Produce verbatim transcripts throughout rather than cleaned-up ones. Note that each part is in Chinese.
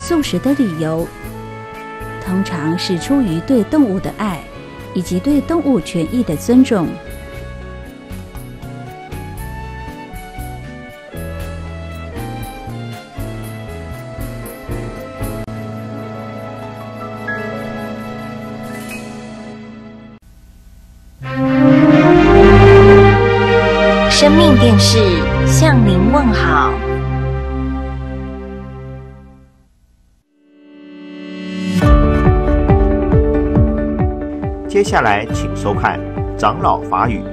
素食的理由，通常是出于对动物的爱，以及对动物权益的尊重。 生命电视向您问好。 接下来请收看长老法语。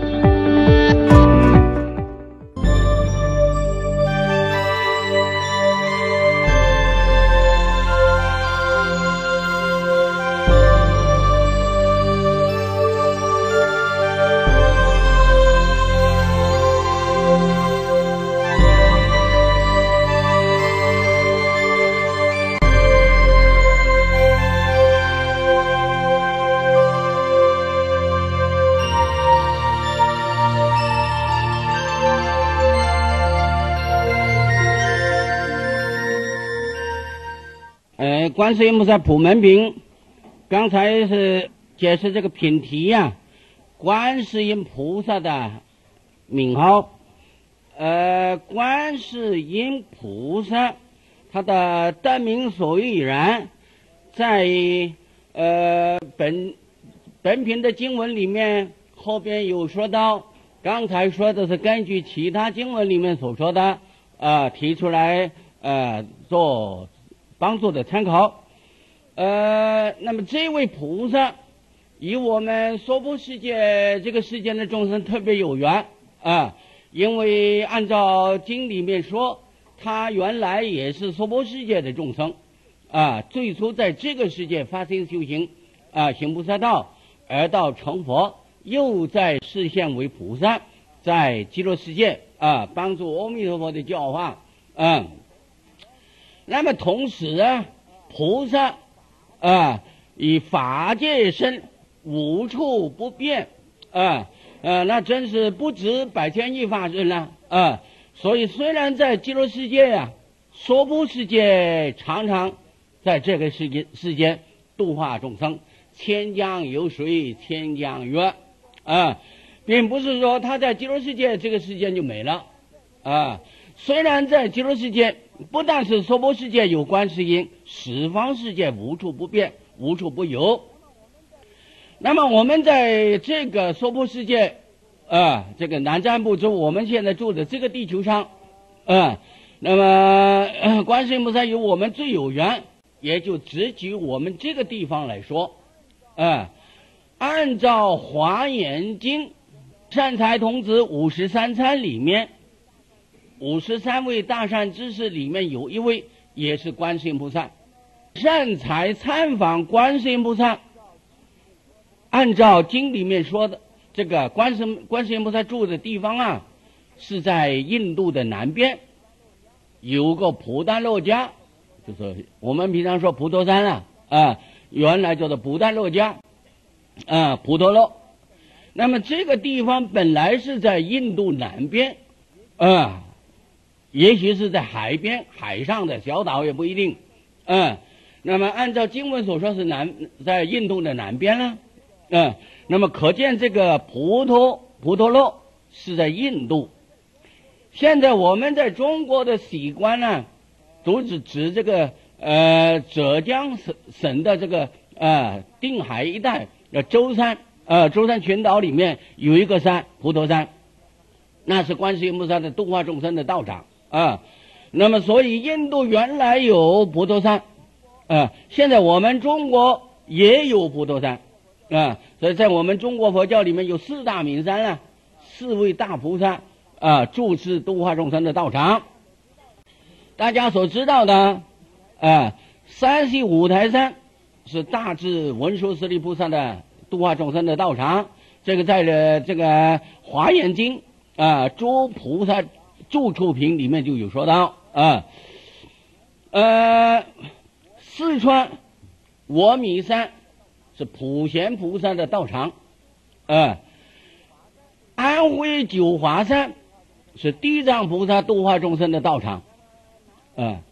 呃，观世音菩萨普门品，刚才是解释这个品题呀、啊，观世音菩萨的名号。呃，观世音菩萨他的得名所以然，在呃本本品的经文里面后边有说到，刚才说的是根据其他经文里面所说的啊、呃、提出来呃做帮助的参考。呃，那么这位菩萨与我们娑婆世界这个世间的众生特别有缘啊，因为按照经里面说，他原来也是娑婆世界的众生啊，最初在这个世界发心修行啊，行菩萨道，而到成佛，又在示现为菩萨，在极乐世界啊帮助阿弥陀佛的教化啊。那么同时啊，菩萨啊以法界身无处不变啊，呃，那真是不止百千亿法身了啊。所以虽然在极乐世界呀、啊，娑婆世界常常在这个世界世间度化众生，千江有水千江月啊，并不是说他在极乐世界这个世界就没了啊。虽然在极乐世界不但是娑婆世界有观世音，十方世界无处不变，无处不有。那么我们在这个娑婆世界啊，这个南瞻部洲，我们现在住的这个地球上啊，那么、呃、观世音菩萨与我们最有缘，也就只举我们这个地方来说啊，按照华严经善财童子五十三参里面，五十三位大善知识里面有一位也是观世音菩萨。善财参访观世音菩萨，按照经里面说的，这个观世观世音菩萨住的地方啊，是在印度的南边，有个普丹洛迦，就是我们平常说普陀山啊，啊，原来叫做普丹洛迦，啊，普陀洛。那么这个地方本来是在印度南边，啊。也许是在海边，海上的小岛也不一定，嗯，那么按照经文所说是南，在印度的南边了，嗯，那么可见这个普陀普陀洛是在印度。现在我们在中国的习惯呢，都是指这个呃浙江省省的这个呃定海一带的舟山，呃舟山群岛里面有一个山普陀山，那是观世音菩萨的度化众生的道场。啊，那么所以印度原来有普陀山，啊，现在我们中国也有普陀山，啊，所以在我们中国佛教里面有四大名山啊，四位大菩萨啊，住持度化众生的道场。大家所知道的，啊，山西五台山是大智文殊师利菩萨的度化众生的道场，这个在了这个华严经啊，诸菩萨住处品里面就有说到啊，呃，四川峨眉山是普贤菩萨的道场，啊，安徽九华山是地藏菩萨度化众生的道场，啊，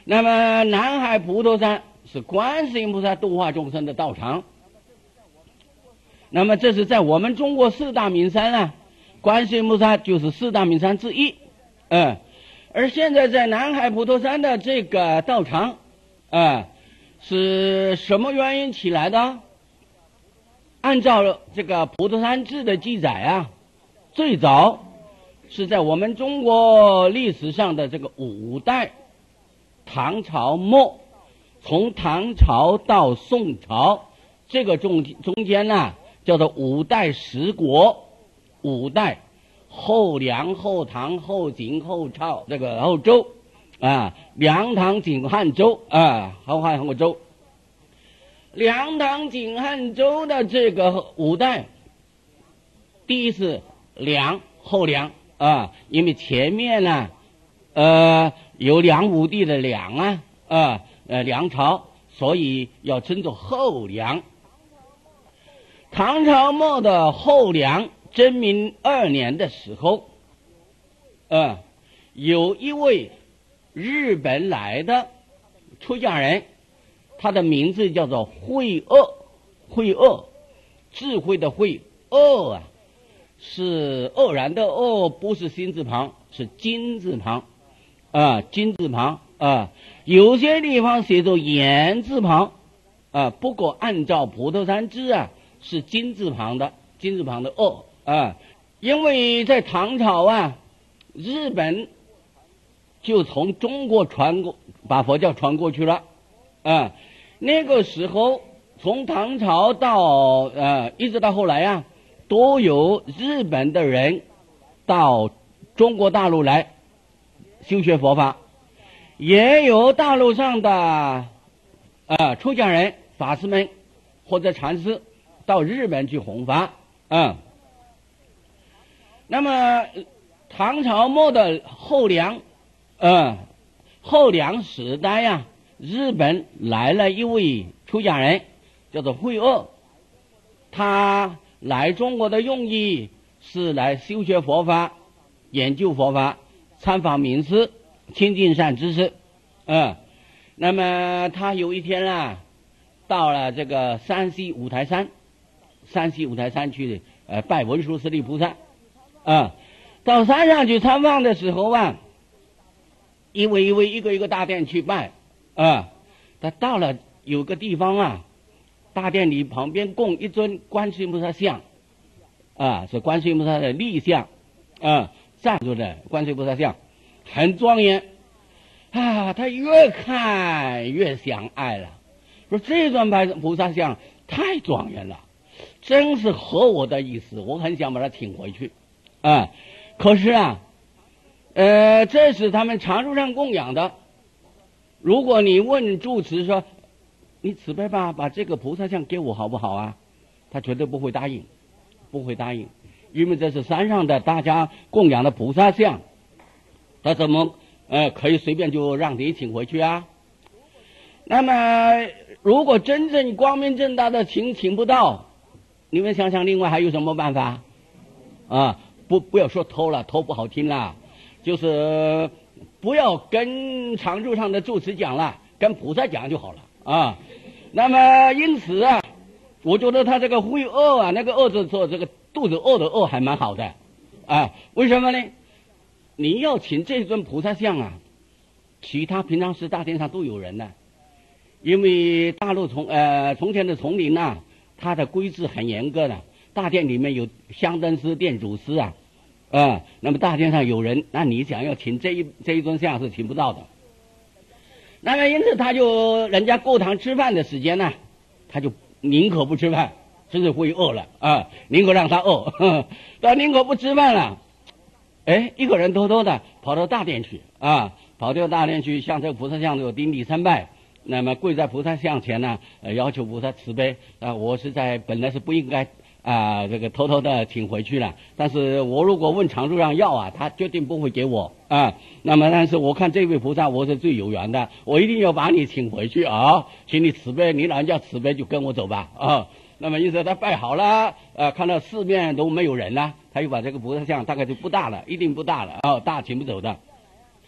那么南海普陀山是观世音菩萨度化众生的道场。那么这是在我们中国四大名山啊，观世音菩萨就是四大名山之一。嗯，而现在在南海普陀山的这个道场，啊，是什么原因起来的？按照这个普陀山志的记载啊，最早是在我们中国历史上的这个五代，唐朝末，从唐朝到宋朝，这个中中间呢、啊，叫做五代十国，五代。后梁、后唐、后晋、后赵，这个后周，啊，梁、唐、晋、汉、周，啊，后汉、后周。梁、唐、晋、汉、周的这个五代，第一是梁，后梁，啊，因为前面呢，呃，有梁武帝的梁啊，啊，呃，梁朝，所以要称作后梁。唐朝末的后梁。贞明二年的时候，呃，有一位日本来的出家人，他的名字叫做慧锷，慧锷，智慧的慧，锷啊，是愕然的愕，不是心字旁，是金字旁，啊、呃，金字旁啊、呃，有些地方写作言字旁，啊、呃，不过按照普陀山志啊，是金字旁的，金字旁的锷。啊，因为在唐朝啊，日本就从中国传过，把佛教传过去了。啊，那个时候从唐朝到呃，一直到后来啊，都有日本的人到中国大陆来修学佛法，也有大陆上的呃出家人、法师们或者禅师到日本去弘法。啊。那么唐朝末的后梁，呃，后梁时代呀、啊，日本来了一位出家人，叫做慧锷。他来中国的用意是来修学佛法、研究佛法、参访名师、亲近善知识。嗯、呃，那么他有一天啊，到了这个山西五台山，山西五台山去呃拜文殊师利菩萨。啊，到山上去参访的时候啊，一位一位一个一个大殿去拜啊。他到了有个地方啊，大殿里旁边供一尊观世音菩萨像，啊，是观世音菩萨的立像，啊，站着的观世音菩萨像，很庄严啊。他越看越想爱了，说这尊菩萨像太庄严了，真是合我的意思，我很想把它请回去。啊，可是啊，呃，这是他们常住上供养的。如果你问住持说，你慈悲吧，把这个菩萨像给我好不好啊？他绝对不会答应，不会答应，因为这是山上的大家供养的菩萨像，他怎么呃可以随便就让你请回去啊？那么，如果真正光明正大的请请不到，你们想想，另外还有什么办法啊？不，不要说偷了，偷不好听啦，就是不要跟常住上的住持讲了，跟菩萨讲就好了啊。那么因此啊，我觉得他这个慧锷啊，那个锷字做这个肚子饿的饿还蛮好的啊。为什么呢？你要请这尊菩萨像啊，其他平常时大殿上都有人呢，因为大陆从呃从前的丛林呐、啊，它的规制很严格的。大殿里面有香灯师、殿主师啊，啊、呃，那么大殿上有人，那你想要请这一这一尊像是请不到的。那么因此他就人家过堂吃饭的时间呢，他就宁可不吃饭，甚至会饿了啊，宁可让他饿，呵呵他宁可不吃饭了。哎，一个人偷偷的跑到大殿去啊，跑到大殿去向这个菩萨像有顶礼参拜。那么跪在菩萨像前呢，呃，要求菩萨慈悲啊，我是在本来是不应该。啊，这个偷偷的请回去了，但是我如果问常住上要啊，他决定不会给我啊。那么，但是我看这位菩萨我是最有缘的，我一定要把你请回去啊，请你慈悲，你老人家慈悲就跟我走吧啊。那么因此他拜好了，呃，看到四面都没有人了，他又把这个菩萨像大概就不大了，一定不大了啊，大请不走的。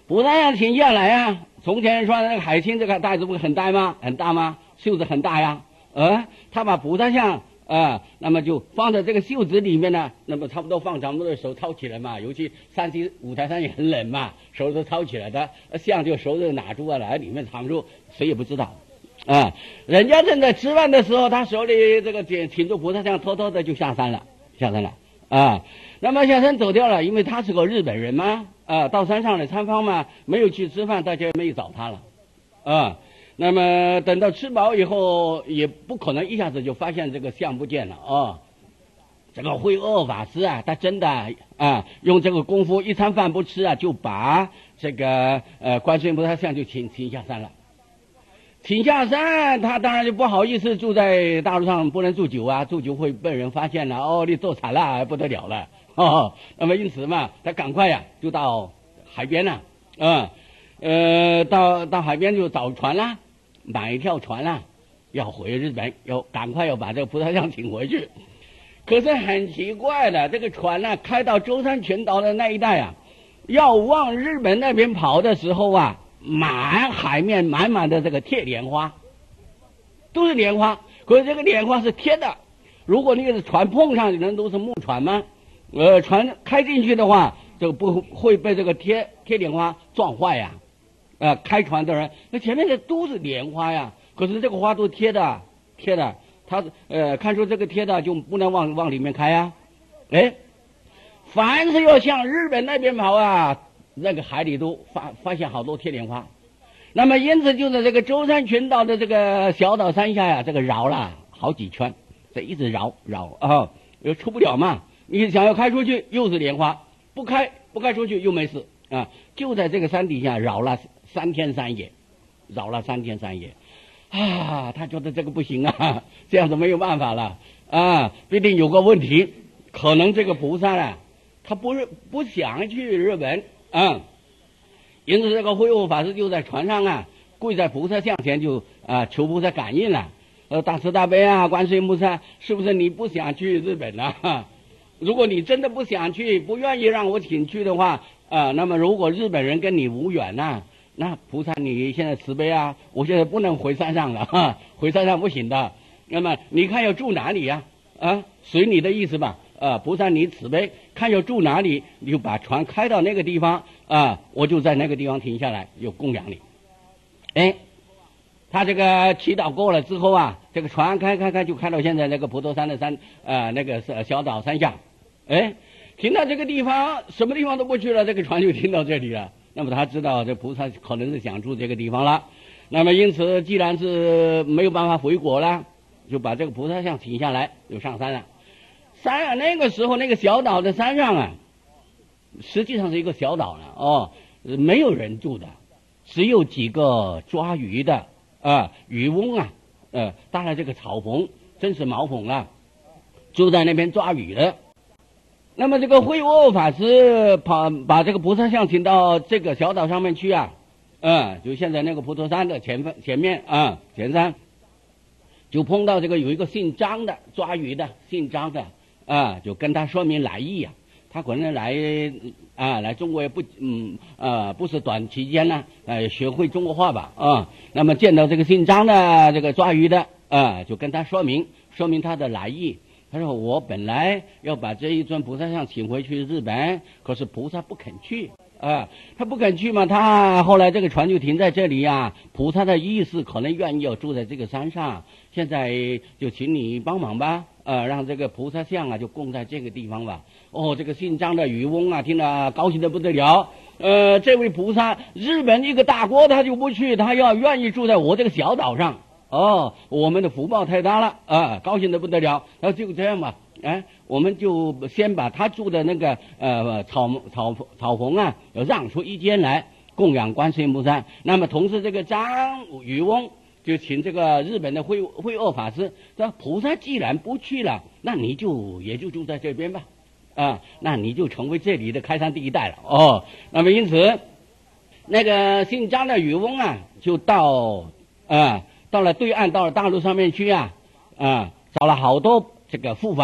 菩萨像停下来啊。从前说那个海清这个袋子不是很大吗？很大吗？袖子很大呀。呃，他把菩萨像啊，那么就放在这个袖子里面呢，那么差不多放咱们的手抄起来嘛。尤其山西五台山也很冷嘛，手都抄起来的，像就手就拿住啊，来里面藏住，谁也不知道。啊，人家正在吃饭的时候，他手里这个挺着菩萨像，偷偷的就下山了，下山了啊。那么下山走掉了，因为他是个日本人嘛，啊，到山上来参访嘛，没有去吃饭，大家也没有找他了，啊。那么等到吃饱以后，也不可能一下子就发现这个像不见了啊。这个慧恶法师啊，他真的啊，用这个功夫一餐饭不吃啊，就把这个呃观世音菩萨像就请请下山了。请下山，他当然就不好意思住在大陆上，不能住久啊，住久会被人发现了。哦，你做惨了，不得了了。哦，那么因此嘛，他赶快呀、啊，就到海边了，嗯，呃，到到海边就找船啦，买一条船啦，要回日本，要赶快要把这个菩萨像请回去。可是很奇怪的，这个船呢、啊，开到舟山群岛的那一带啊，要往日本那边跑的时候啊。满海面满满的这个铁莲花，都是莲花，可是这个莲花是贴的。如果那个船碰上，人都是木船吗？呃，船开进去的话，就不会被这个贴贴莲花撞坏呀。呃，开船的人，那前面的都是莲花呀，可是这个花都贴的，贴的，他呃看出这个贴的就不能往往里面开呀。哎，凡是要向日本那边跑啊。那个海里都发发现好多贴莲花，那么因此就在这个舟山群岛的这个小岛山下呀，这个绕了好几圈，这一直绕绕啊，又出不了嘛。你想要开出去又是莲花，不开不开出去又没事啊。就在这个山底下绕了三天三夜，绕了三天三夜啊，他觉得这个不行啊，这样子没有办法了啊，必定有个问题，可能这个菩萨啊，他不是不想去日本。嗯，因此这个慧恶法师就在船上啊，跪在菩萨像前就啊求菩萨感应了。呃，大慈大悲啊，观世音菩萨，是不是你不想去日本呢、啊？如果你真的不想去，不愿意让我请去的话，啊，那么如果日本人跟你无缘呐、啊，那菩萨你现在慈悲啊，我现在不能回山上了，哈，回山上不行的。那么你看要住哪里呀、啊？啊，随你的意思吧。啊，菩萨你慈悲，看要住哪里，你就把船开到那个地方啊，我就在那个地方停下来，有供养你。哎，他这个祈祷过了之后啊，这个船开开开就开到现在那个普陀山的山啊那个小岛山下，哎，停到这个地方，什么地方都不去了，这个船就停到这里了。那么他知道这菩萨可能是想住这个地方了，那么因此既然是没有办法回国了，就把这个菩萨像停下来，就上山了。山上那个时候，那个小岛的山上啊，实际上是一个小岛呢，哦，没有人住的，只有几个抓鱼的啊，渔翁啊，呃，搭了这个草棚，真是茅棚啊，住在那边抓鱼的。那么这个慧恶法师把把这个菩萨像请到这个小岛上面去啊，嗯，就现在那个普陀山的前方前面啊，前山，就碰到这个有一个姓张的抓鱼的，姓张的。啊，就跟他说明来意啊，他可能来啊来中国也不嗯呃不是短期间呢，呃学会中国话吧啊，那么见到这个姓张的这个抓鱼的啊，就跟他说明说明他的来意。他说我本来要把这一尊菩萨像请回去日本，可是菩萨不肯去啊，他不肯去嘛，他后来这个船就停在这里呀、啊。菩萨的意思可能愿意要住在这个山上，现在就请你帮忙吧。呃，让这个菩萨像啊就供在这个地方吧。哦，这个姓张的渔翁啊，听了高兴的不得了。呃，这位菩萨，日本一个大国他就不去，他要愿意住在我这个小岛上。哦，我们的福报太大了啊，高兴的不得了。那就这样吧，哎，我们就先把他住的那个呃草草草棚啊，让出一间来供养观世音菩萨。那么同时这个张渔翁。就请这个日本的慧慧恶法师说，菩萨既然不去了，那你就也就住在这边吧，啊，那你就成为这里的开山第一代了哦。那么因此，那个姓张的渔翁啊，就到啊到了对岸，到了大陆上面去啊，啊找了好多这个护法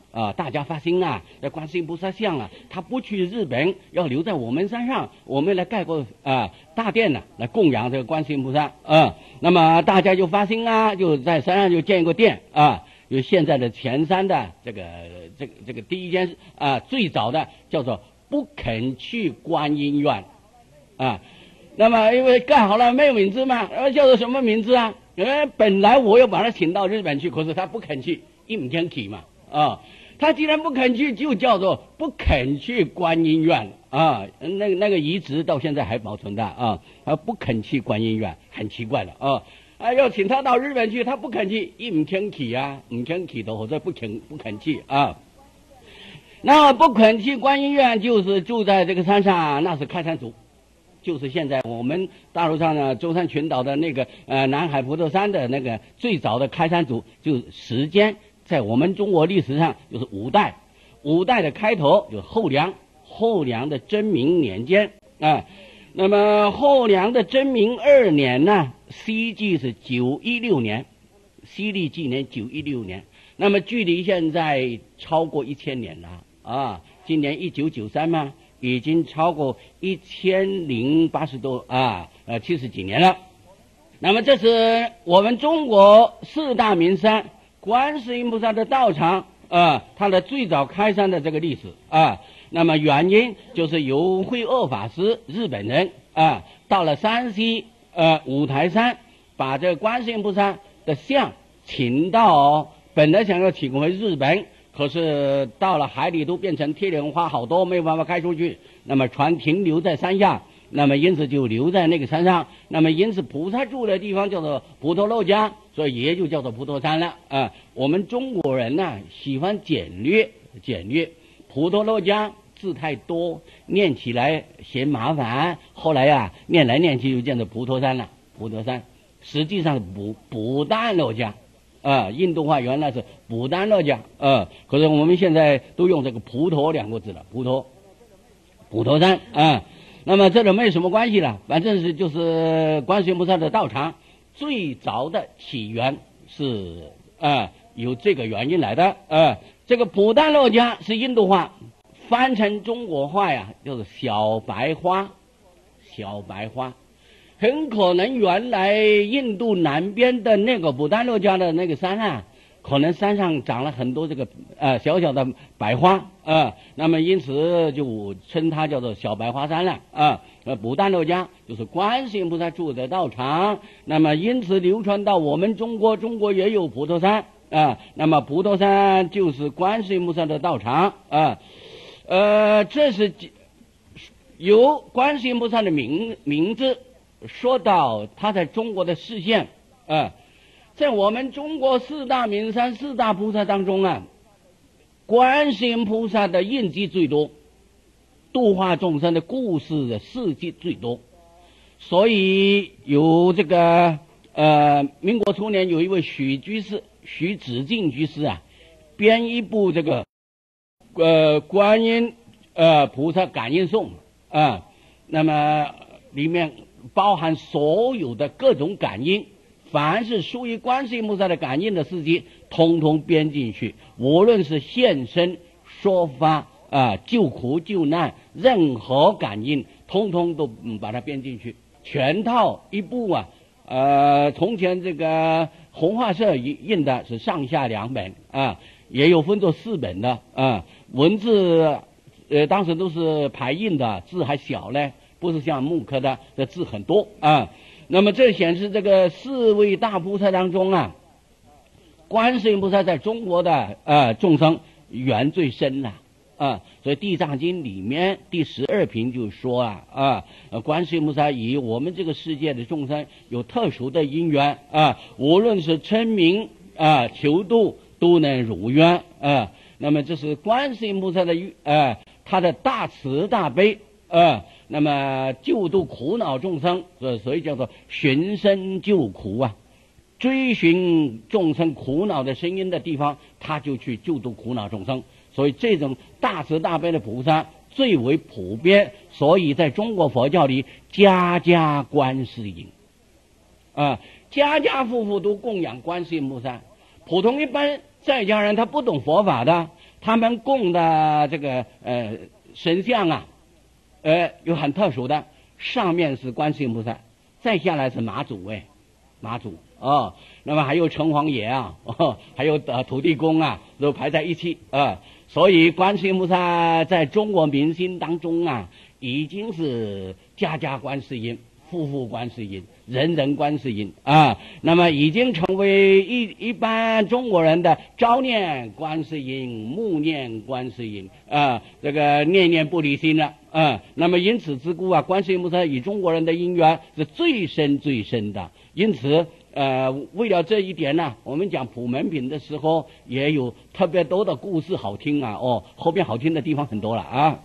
啊，大家发心啊，那观世音菩萨像啊，他不去日本，要留在我们山上，我们来盖个啊大殿呢、啊，来供养这个观世音菩萨啊。那么大家就发心啊，就在山上就建一个殿啊，有现在的前山的这个这个这个第一间啊，最早的叫做不肯去观音院啊。那么因为盖好了没有名字嘛，呃，叫做什么名字啊？呃，本来我要把他请到日本去，可是他不肯去，一唔肯去嘛啊。他既然不肯去，就叫做不肯去观音院啊。那个那个遗址到现在还保存的啊。他不肯去观音院，很奇怪的啊。啊，要请他到日本去，他不肯去，一唔肯去啊，唔肯去的或者不肯不肯去啊。那么不肯去观音院，就是住在这个山上，那是开山祖，就是现在我们大陆上呢舟山群岛的那个呃南海普陀山的那个最早的开山祖，就是时间。在我们中国历史上，就是五代，五代的开头就是后梁，后梁的真明年间啊。那么后梁的真明二年呢，西纪是九一六年，西历纪年九一六年。那么距离现在超过一千年了啊！今年一九九三嘛，已经超过一千零八十多啊，呃七十几年了。那么这是我们中国四大名山。观世音菩萨的道场啊，它的最早开山的这个历史啊，那么原因就是由慧恶法师日本人啊，到了山西呃五台山，把这个观世音菩萨的像请到，本来想要请回日本，可是到了海里都变成铁莲花好多，没有办法开出去，那么船停留在山下。那么因此就留在那个山上，那么因此菩萨住的地方叫做普陀洛迦，所以也就叫做普陀山了啊。我们中国人呢、啊、喜欢简略，简略普陀洛迦字太多，念起来嫌麻烦，后来呀、啊、念来念去就变成普陀山了，普陀山实际上是补补丹洛迦啊，印度话原来是补丹洛迦啊，可是我们现在都用这个普陀两个字了，普陀普陀山啊。那么这个没有什么关系了，反正是就是观世音菩萨的道场最早的起源是啊、呃、有这个原因来的啊、呃。这个普丹洛迦是印度话，翻成中国话呀，就是小白花，小白花。很可能原来印度南边的那个普丹洛迦的那个山啊，可能山上长了很多这个呃小小的白花啊、呃，那么因此就称它叫做小白花山了啊。呃，普丹洛迦就是观世音菩萨住的道场，那么因此流传到我们中国，中国也有普陀山啊。那么普陀山就是观世音菩萨的道场啊。呃，这是由观世音菩萨的名名字说到他在中国的示现啊。在我们中国四大名山四大菩萨当中啊，观世音菩萨的印记最多，度化众生的故事的事迹最多，所以有这个呃，民国初年有一位许居士，许子敬居士啊，编一部这个呃观音呃菩萨感应颂啊，那么里面包含所有的各种感应。凡是属于观世音菩萨的感应的事迹，通通编进去，无论是现身、说法啊、救苦救难，任何感应，通通都把它编进去，全套一部啊。呃，从前这个红画社印的是上下两本啊，也有分作四本的啊。文字呃当时都是排印的，字还小嘞，不是像木刻的，这字很多啊。那么这显示这个四位大菩萨当中啊，观世音菩萨在中国的呃众生缘最深了啊，所以《地藏经》里面第十二品就说啊啊，观世音菩萨与我们这个世界的众生有特殊的因缘啊，无论是称名啊求度都能如愿啊。那么这是观世音菩萨的呃他的大慈大悲啊。那么救度苦恼众生，所以叫做寻声救苦啊，追寻众生苦恼的声音的地方，他就去救度苦恼众生。所以这种大慈大悲的菩萨最为普遍，所以在中国佛教里家家观世音啊，家家户户都供养观世音菩萨。普通一般在家人他不懂佛法的， 他们供的这个呃神像啊，呃有很特殊的，上面是观世音菩萨，再下来是妈祖哎，妈祖哦，那么还有城隍爷啊，哦、还有呃土地公啊，都排在一起啊、呃。所以观世音菩萨在中国民心当中啊，已经是家家观世音，户户观世音，人人观世音啊。那么已经成为一一般中国人的朝念观世音，暮念观世音啊，这个念念不离心了啊。那么因此之故啊，观世音菩萨与中国人的因缘是最深最深的。因此呃，为了这一点呢、啊，我们讲普门品的时候也有特别多的故事好听啊。哦，后边好听的地方很多了啊。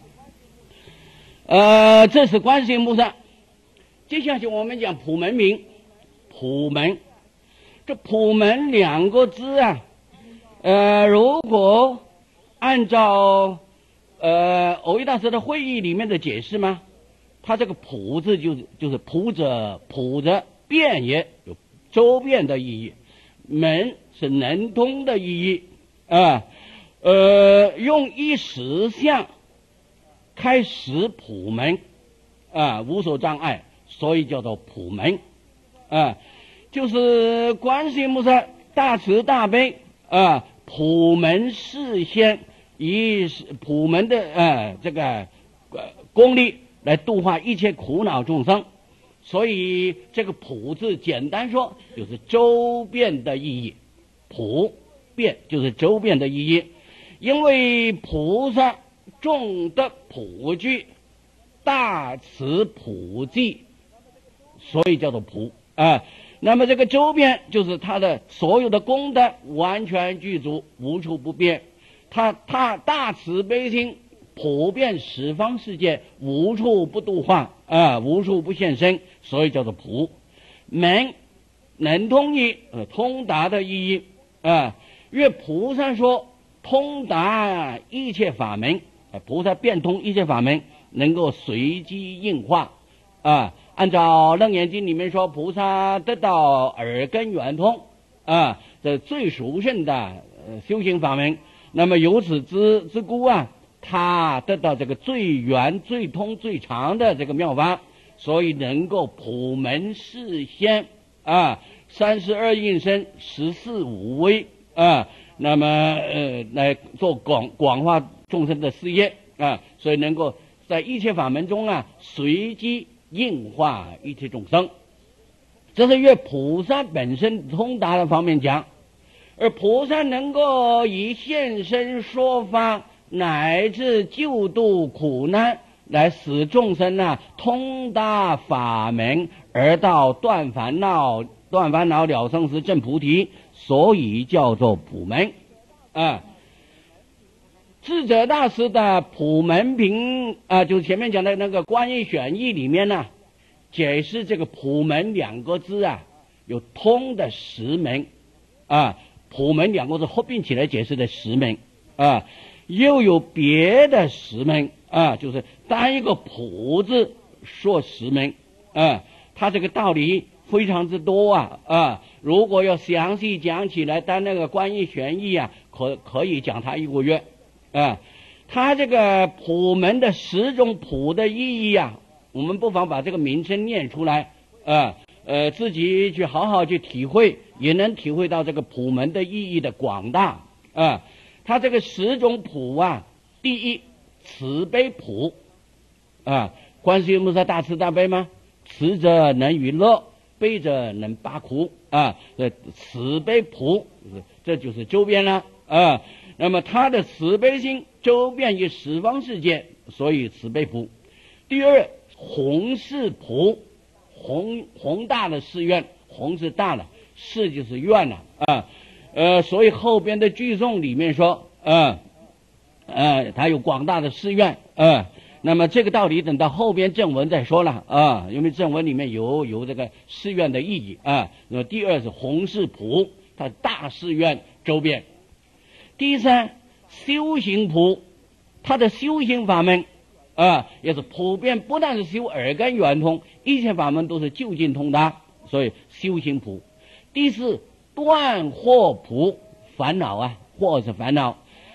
呃，这是观世音菩萨。接下去我们讲普门品，普门，这普门两个字啊，呃，如果按照呃藕益大师的会议里面的解释嘛，他这个普字就是就是普者普者遍也，有周遍的意义，门是能通的意义啊，呃，用一实相开始普门啊，无所障碍，所以叫做普门啊，就是观世音菩萨大慈大悲啊，普门示现，以普门的呃这个功力来度化一切苦恼众生。所以这个普字简单说就是周遍的意义，普遍就是周遍的意义。因为菩萨众德普具，大慈普济，所以叫做普啊。那么这个周遍就是他的所有的功德完全具足，无处不变。他他大慈悲心普遍十方世界，无处不度化啊，无处不现身，所以叫做普。门能通义，呃，通达的意义啊。越菩萨说通达一切法门，呃，菩萨变通一切法门，能够随机应化啊。按照楞严经里面说，菩萨得到耳根圆通啊，这最殊胜的、呃、修行法门。那么由此之之故啊，他得到这个最圆、最通、最长的这个妙法，所以能够普门示现啊，三十二应身，十四无威啊，那么呃来做广广化众生的事业啊，所以能够在一切法门中啊，随机应化一切众生。这是越菩萨本身通达的方面讲，而菩萨能够以现身说法乃至救度苦难，来使众生啊通达法门，而到断烦恼、断烦恼了生死证菩提，所以叫做普门啊。智者大师的普门品啊，就是前面讲的那个观义选义里面呢、啊，解释这个普门两个字啊，有通的十门啊，普门两个字合并起来解释的十门啊。又有别的十门啊，就是单一个普字说十门啊，它这个道理非常之多啊啊！如果要详细讲起来，单那个观义选义啊，可可以讲它一个月啊。它这个普门的十种普的意义啊，我们不妨把这个名称念出来啊，呃，自己去好好去体会，也能体会到这个普门的意义的广大啊。他这个十种普啊，第一慈悲普啊，观世音菩萨大慈大悲吗？慈者能娱乐，悲者能拔苦啊，这慈悲普，这就是周边了啊。那么他的慈悲心周遍于十方世界，所以慈悲普。第二宏誓普，宏宏大的誓愿，宏是大了，誓就是愿了啊。呃，所以后边的句颂里面说，呃，呃，他有广大的誓愿，呃，那么这个道理等到后边正文再说了啊，因为正文里面有有这个誓愿的意义啊。那么第二是宏誓普，他大誓愿周遍。第三修行普，他的修行法门啊，也是普遍，不但是修耳根圆通，一切法门都是就近通达，所以修行普。第四断惑普，烦恼啊，惑是烦恼，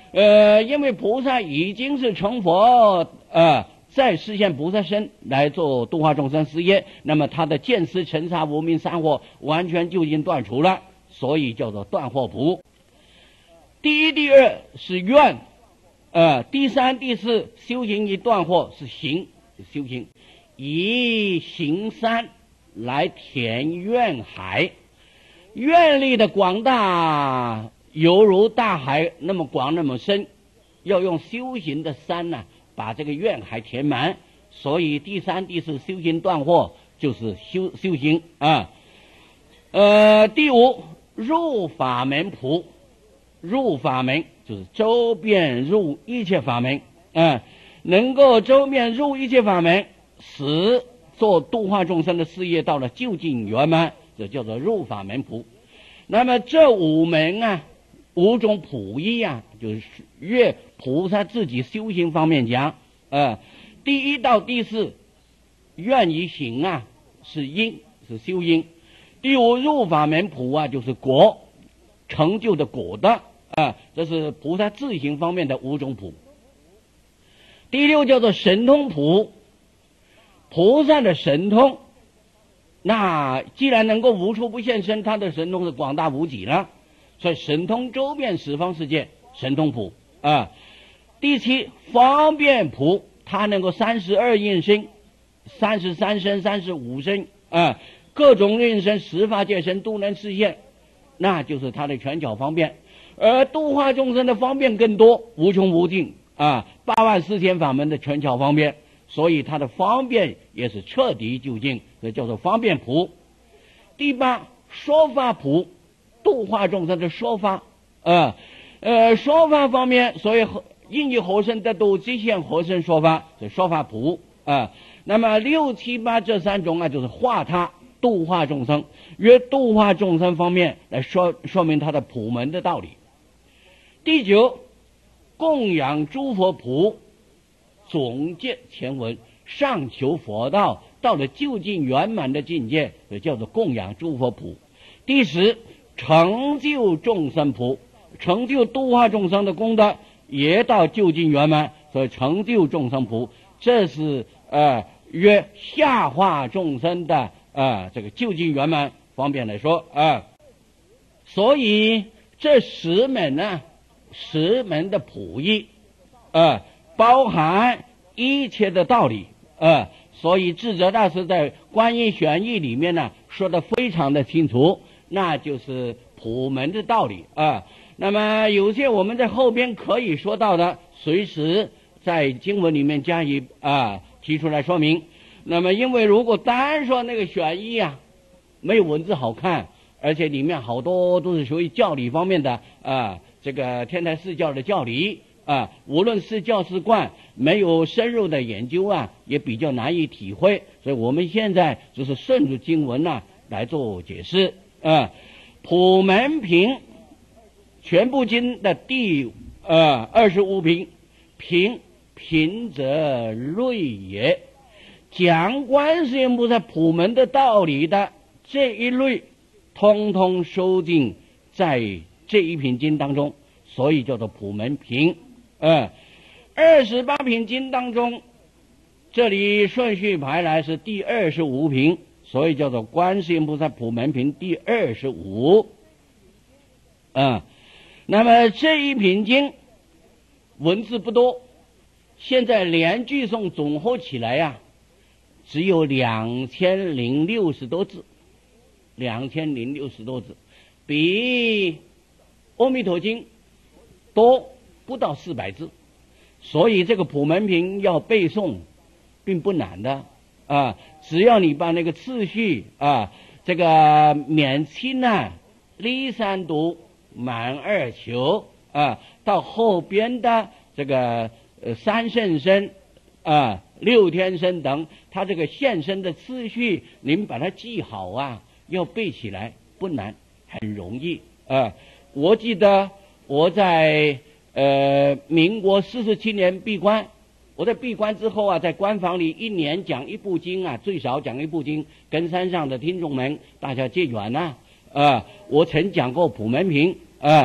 呃，因为菩萨已经是成佛，呃，再实现菩萨身来做度化众生事业，那么他的见思尘沙无明三惑完全就已经断除了，所以叫做断惑菩。第一、第二是愿，呃，第三、第四修行以断惑是行，修行以行三来填愿海，愿力的广大犹如大海那么广那么深，要用修行的山呢、啊、把这个愿海填满，所以第三、第四修行断惑就是修修行啊。呃，第五入法门菩，入法门就是周遍入一切法门，啊，能够周遍入一切法门，使做度化众生的事业到了究竟圆满，这叫做入法门菩。那么这五门啊，五种普义啊，就是越菩萨自己修行方面讲，呃，第一到第四愿以行啊是因，是修因。第五入法门普啊就是果，成就的果的啊、呃，这是菩萨自行方面的五种普。第六叫做神通普，菩萨的神通，那既然能够无处不现身，他的神通是广大无极了，所以神通周遍十方世界，神通普啊。第七方便普，他能够三十二应身，三十三身，三十五身啊，各种应身，十法界身都能实现，那就是他的权巧方便。而度化众生的方便更多，无穷无尽啊，八万四千法门的权巧方便，所以他的方便也是彻底究竟，这叫做方便普。第八说法普，度化众生的说法啊，呃，说法方面，所以应以活身得度，即现活身说法，这说法普啊。那么六七八这三种啊，就是化他度化众生，约度化众生方面来说说明他的普门的道理。第九供养诸佛普，总结前文，上求佛道，到了究竟圆满的境界，也叫做供养诸佛普。第十成就众生普，成就度化众生的功德也到究竟圆满，所以成就众生普，这是呃约下化众生的呃这个究竟圆满方面来说啊、呃。所以这十门呢，十门的普义呃包含一切的道理呃所以智者大师在观音玄义里面呢说的非常的清楚，那就是普门的道理啊、呃。那么有些我们在后边可以说到的，随时在经文里面加以啊、呃、提出来说明。那么因为如果单说那个玄义啊，没有文字好看，而且里面好多都是属于教理方面的啊、呃，这个天台四教的教理啊，无论是教是观，没有深入的研究啊，也比较难以体会。所以我们现在就是顺着经文啊来做解释啊。普门品，全部经的第呃二十五品，品品者类也，讲观世音菩萨普门的道理的这一类，通通收进在这一品经当中，所以叫做普门品。呃，二十八品经当中，这里顺序排来是第二十五品，所以叫做观世音菩萨普门品第二十五。啊，那么这一品经文字不多，现在连句诵总合起来呀、啊，只有两千零六十多字，两千零六十多字，比《阿弥陀经》多不到四百字，所以这个普门品要背诵并不难的啊，只要你把那个次序啊，这个免清啊、离三毒、满二求啊，到后边的这个呃三圣身啊、六天身等，它这个现身的次序，您把它记好啊，要背起来不难，很容易啊。我记得我在呃民国四十七年闭关，我在闭关之后啊，在关房里一年讲一部经啊，最少讲一部经，跟山上的听众们大家结缘呐啊，我曾讲过普门品啊，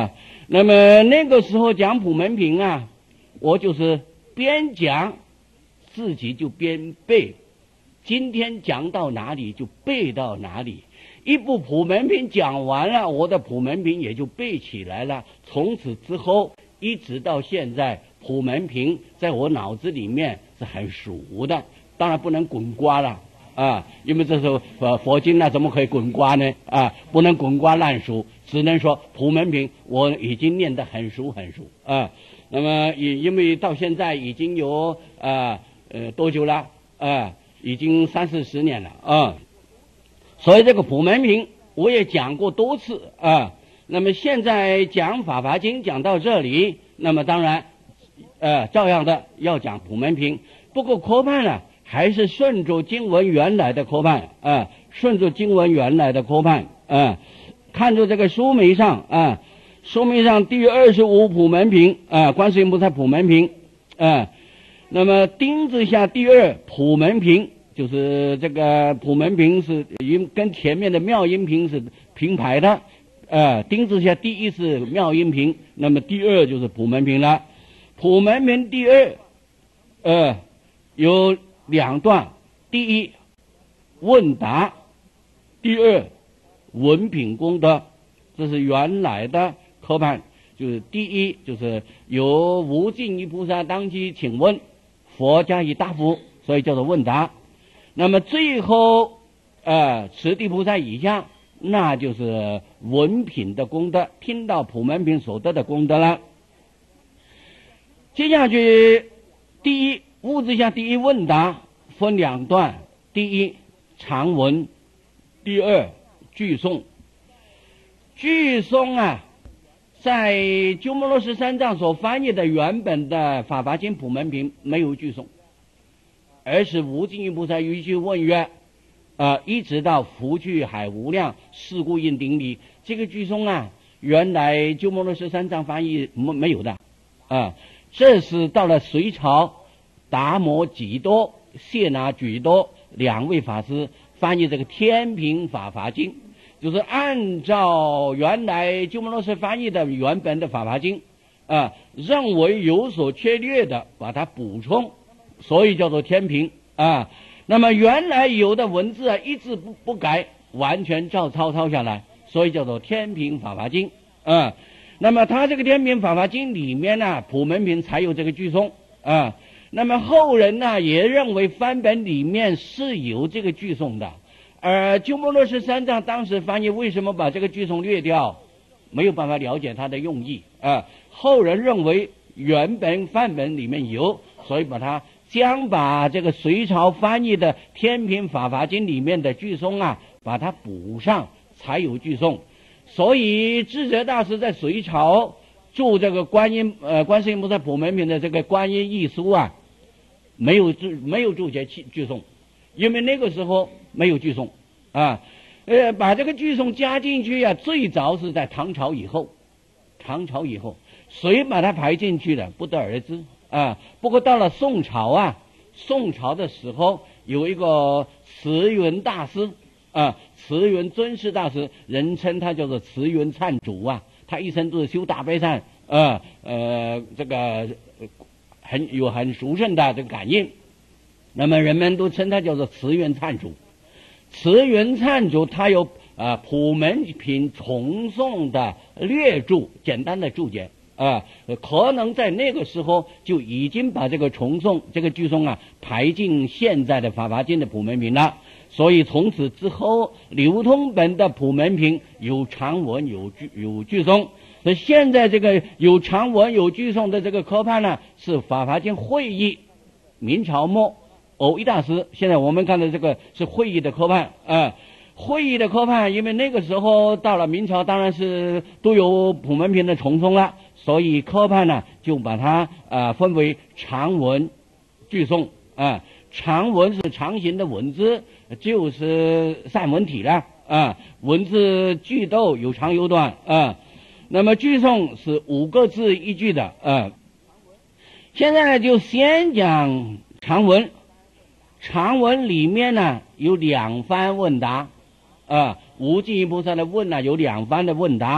那么那个时候讲普门品啊，我就是边讲自己就边背，今天讲到哪里就背到哪里。一部普门品讲完了，我的普门品也就背起来了。从此之后一直到现在，普门品在我脑子里面是很熟的，当然不能滚瓜了啊，因为这时候呃佛经呢怎么可以滚瓜呢啊，不能滚瓜烂熟，只能说普门品我已经念得很熟很熟啊。那么也因为到现在已经有啊呃多久了啊，已经三四十年了啊，所以这个普门品我也讲过多次啊。那么现在讲法华经讲到这里，那么当然呃照样的要讲普门品，不过科判呢还是顺着经文原来的科判啊，顺着经文原来的科判啊，看着这个书名上啊，书名上第二十五普门品啊，观世音菩萨普门品啊，那么丁字下第二普门品，就是这个普门品是因跟前面的妙音品是平排的，呃，丁字下第一是妙音品，那么第二就是普门品了。普门品第二，呃，有两段，第一问答，第二文品功德，这是原来的科判，就是第一就是由无尽意菩萨当机请问，佛加以答复，所以叫做问答。那么最后呃持地菩萨以下，那就是文品的功德，听到普门品所得的功德了。接下去第一物质下第一问答分两段，第一长文，第二句诵。句诵啊，在鸠摩罗什三藏所翻译的原本的法华经普门品没有句诵，而是无尽意菩萨于句问曰，呃，一直到福聚海无量，是故应顶礼。这个句诵啊，原来鸠摩罗什三藏翻译没没有的啊、呃，这是到了隋朝达摩几多、谢那举多两位法师翻译这个天平法华经，就是按照原来鸠摩罗什翻译的原本的法华经啊、呃，认为有所缺略的把它补充，所以叫做天平啊。那么原来有的文字啊一字不不改，完全照抄抄下来，所以叫做天平法华经啊。那么他这个天平法华经里面呢，普门品才有这个句诵啊。那么后人呢也认为翻本里面是有这个句诵的，而鸠摩罗什三藏当时翻译为什么把这个句诵略掉，没有办法了解他的用意啊。后人认为原本范本里面有，所以把它将把这个隋朝翻译的天平法华经里面的句诵啊把它补上，才有句诵。所以智者大师在隋朝注这个观音呃观世音菩萨普门品的这个观音译书啊，没有注没有注解句诵，因为那个时候没有句诵啊。呃，把这个句诵加进去啊，最早是在唐朝以后，唐朝以后谁把它排进去的不得而知啊。不过到了宋朝啊，宋朝的时候有一个慈云大师啊，慈云尊师大师，人称他叫做慈云忏主啊，他一生都是修大悲忏啊，呃，这个很有很殊胜的这个感应，那么人们都称他叫做慈云忏主。慈云忏主他有啊普门品重诵的略注，简单的注解啊，可能在那个时候就已经把这个重诵这个句诵啊排进现在的法华经的普门品了。所以从此之后，流通本的普门品有长文有句有句诵。所以现在这个有长文有句诵的这个科判呢，是法华经会议明朝末偶一大师。现在我们看的这个是会议的科判啊、呃，会议的科判，因为那个时候到了明朝，当然是都有普门品的重诵了，所以科判呢就把它呃分为长文句诵啊。长文是长形的文字，就是散文体了啊，文字句逗有长有短啊。那么句诵是五个字一句的啊。现在就先讲长文，长文里面呢有两番问答啊，无尽意菩萨的问呢有两番的问答，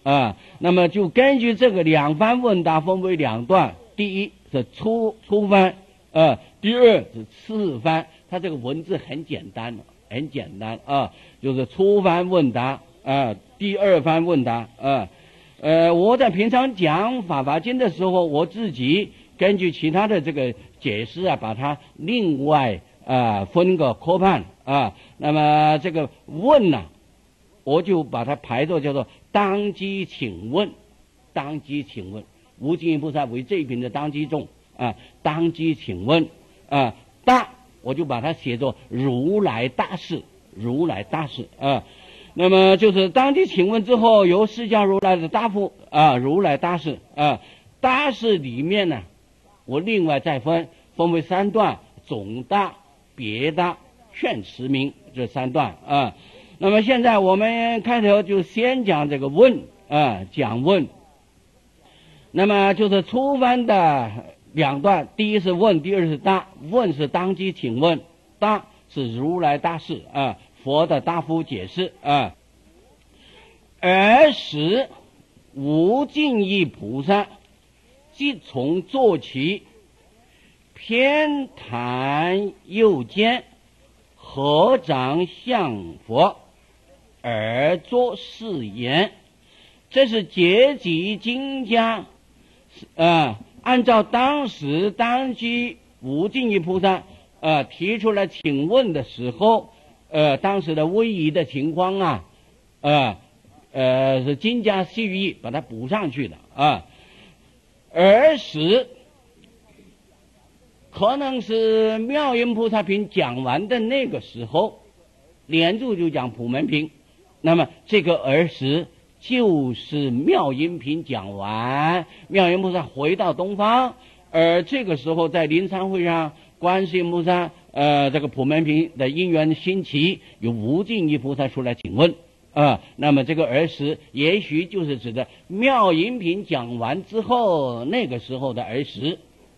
啊。那么就根据这个两番问答分为两段，第一是初初番，啊，第二是次番。它这个文字很简单，很简单啊，就是初番问答啊，第二番问答啊。呃，我在平常讲法华经的时候，我自己根据其他的这个解释啊，把它另外啊分个科判啊。那么这个问呢、啊，我就把它排作叫做当机请问，当机请问，无尽意菩萨为这一品的当机众啊，当机请问啊，答我就把它写作如来大士，如来大士啊。那么就是当机请问之后，由释迦如来的答复啊，如来大士啊，大士里面呢，我另外再分分为三段，总答、别答、劝持名这三段啊。那么现在我们开头就先讲这个问啊，讲问。那么就是初番的两段，第一是问，第二是答。问是当机请问，答是如来大士啊。佛的答复解释啊，尔时无尽意菩萨即从坐起，偏袒右肩，合掌向佛，而作是言。这是结集经家啊，按照当时当机无尽意菩萨啊提出来请问的时候。呃，当时的威仪的情况啊，呃，呃，是经家细语把它补上去的啊。尔时可能是妙音菩萨品讲完的那个时候，连住就讲普门品，那么这个尔时就是妙音品讲完，妙音菩萨回到东方，而这个时候在临参会上，观世音菩萨。呃，这个普门品的因缘兴起，有无尽意菩萨出来请问啊、呃。那么这个儿时，也许就是指的妙音品讲完之后那个时候的儿时，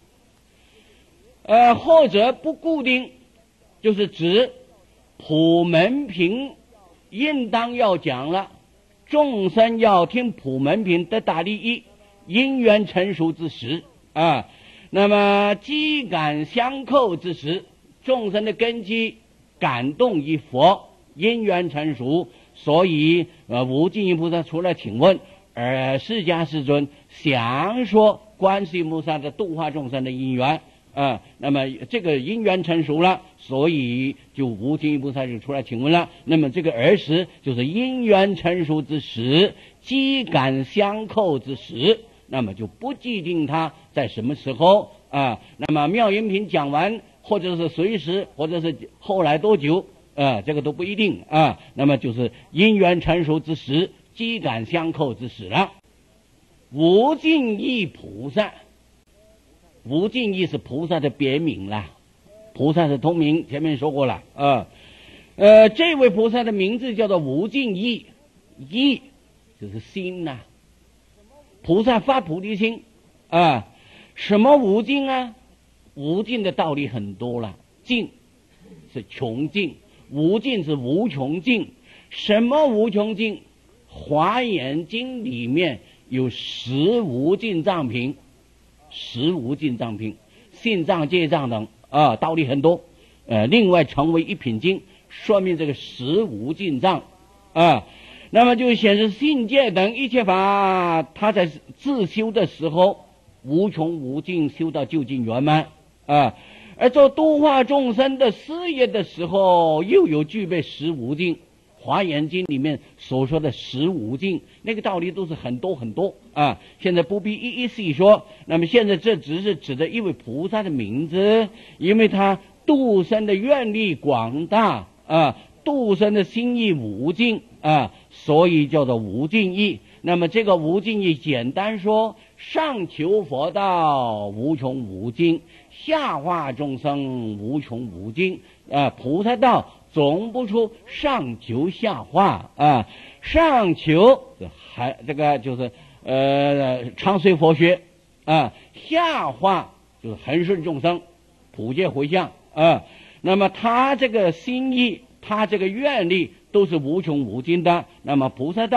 呃，或者不固定，就是指普门品应当要讲了，众生要听普门品得大利益，因缘成熟之时啊。那么机感相扣之时。众生的根基感动于佛，因缘成熟，所以呃无尽意菩萨出来请问，而释迦世尊详说观世音菩萨的度化众生的因缘啊。那么这个因缘成熟了，所以就无尽意菩萨就出来请问了。那么这个儿时就是因缘成熟之时，机感相扣之时，那么就不既定它在什么时候啊。那么妙音品讲完。或者是随时，或者是后来多久，啊、呃，这个都不一定啊。那么就是因缘成熟之时，机感相扣之时了。无尽意菩萨，无尽意是菩萨的别名啦，菩萨是通名，前面说过了啊。呃，这位菩萨的名字叫做无尽意，意就是心呐、啊。菩萨发菩提心啊，什么无尽啊？无尽的道理很多了，尽是穷尽，无尽是无穷尽。什么无穷尽？华严经里面有十无尽藏品，十无尽藏品，信藏、戒藏等啊，道理很多。呃，另外成为一品经，说明这个十无尽藏啊。那么就显示信戒等一切法，他在自修的时候无穷无尽，修到究竟圆满。啊，而做度化众生的事业的时候，又有具备十无尽。华严经里面所说的十无尽，那个道理都是很多很多啊。现在不必一一细说。那么现在这只是指的一位菩萨的名字，因为他度生的愿力广大啊，度生的心意无尽啊，所以叫做无尽意。那么这个无尽意，简单说，上求佛道无穷无尽，下化众生无穷无尽啊。菩萨道总不出上求下化啊，上求还这个就是呃长随佛学啊，下化就是恒顺众生，普界回向啊。那么他这个心意，他这个愿力都是无穷无尽的。那么菩萨道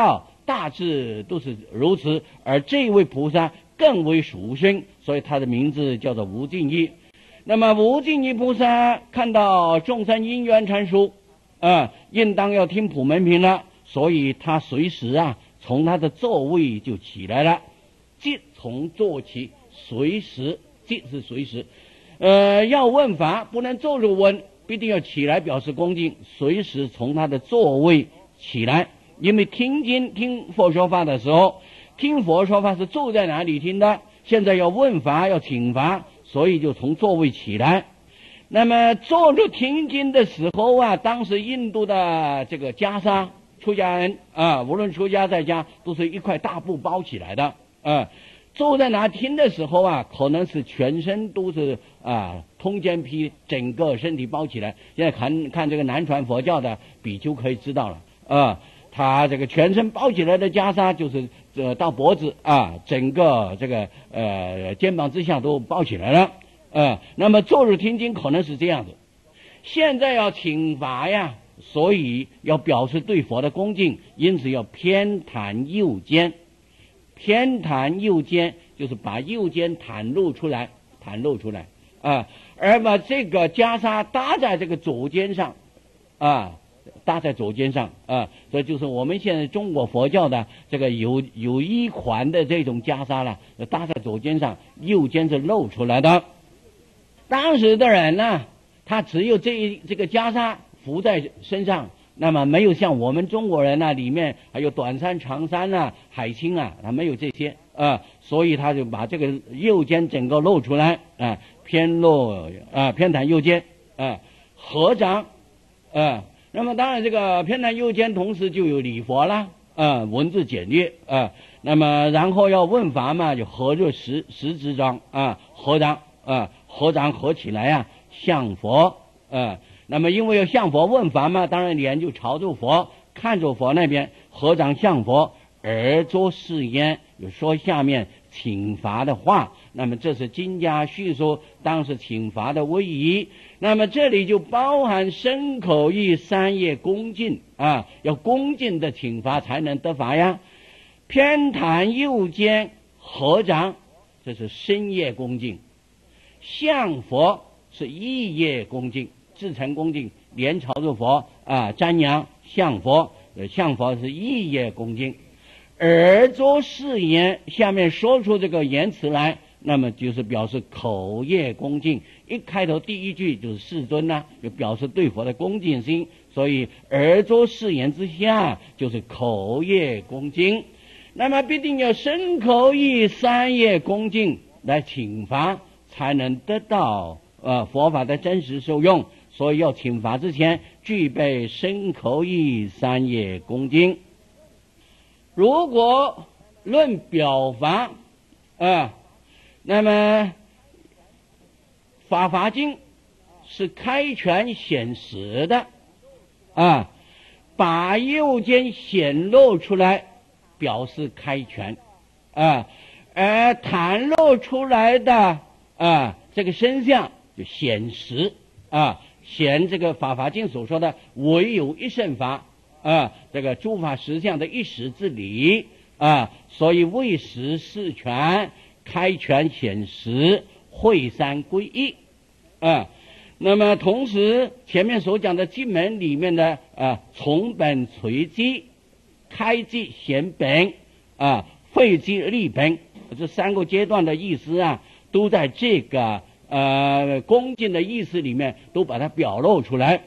大致都是如此。而这位菩萨更为殊胜，所以他的名字叫做无尽意。那么无尽意菩萨看到众生因缘阐述，啊，应当要听普门品了，所以他随时啊从他的座位就起来了，即从坐起，随时，即是随时，呃，要问法不能坐着问，必定要起来表示恭敬，随时从他的座位起来。因为听经听佛说法的时候，听佛说法是坐在哪里听的，现在要问法要请法，所以就从座位起来。那么坐着听经的时候啊，当时印度的这个袈裟，出家人啊，无论出家在家，都是一块大布包起来的啊。坐在那听的时候啊，可能是全身都是啊通肩披，整个身体包起来。现在看看这个南传佛教的比丘可以知道了啊，他这个全身包起来的袈裟就是呃到脖子啊，整个这个呃肩膀之下都包起来了啊。那么坐着听经可能是这样子。现在要请法呀，所以要表示对佛的恭敬，因此要偏袒右肩。偏袒右肩就是把右肩袒露出来，袒露出来啊，而把这个袈裟搭在这个左肩上啊，搭在左肩上啊，这就是我们现在中国佛教的这个有有一款的这种袈裟了，搭在左肩上，右肩是露出来的。当时的人呢，他只有这一这个袈裟服在身上，那么没有像我们中国人啊，里面还有短衫、长衫啊、海青啊，他没有这些啊，所以他就把这个右肩整个露出来啊，偏露啊，偏袒右肩啊，合掌啊。那么当然，这个偏袒右肩同时就有礼佛啦啊，文字简略啊。那么然后要问法嘛，就合着十十指掌啊，合掌啊，合掌合起来啊，向佛啊。那么因为要向佛问法嘛，当然脸就朝着佛，看着佛那边，合掌向佛，而作是言，就说下面请法的话。那么这是经家叙说当时请法的位移。那么这里就包含身口意三业恭敬啊，要恭敬的请法才能得法呀。偏袒右肩合掌，这是身业恭敬；向佛是意业恭敬。至诚恭敬，脸朝着佛啊，瞻仰向佛，向佛是意业恭敬。而作是言，下面说出这个言辞来，那么就是表示口业恭敬。一开头第一句就是世尊呐、啊，就表示对佛的恭敬心，所以而作是言之下就是口业恭敬。那么必定要身口意三业恭敬来请法，才能得到呃佛法的真实受用。所以要请法之前具备身口意三业恭敬。如果论表法啊，那么法华经是开权显实的啊，把右肩显露出来表示开权啊，而袒露出来的啊这个身相就显实啊，显这个法华经所说的唯有一乘法啊，这个诸法实相的一时之理啊，所以为实是权，开权显实，会三归一啊。那么同时前面所讲的经门里面的啊，从本垂基，开基显本啊，废基立本，这三个阶段的意思啊，都在这个呃恭敬的意思里面都把它表露出来。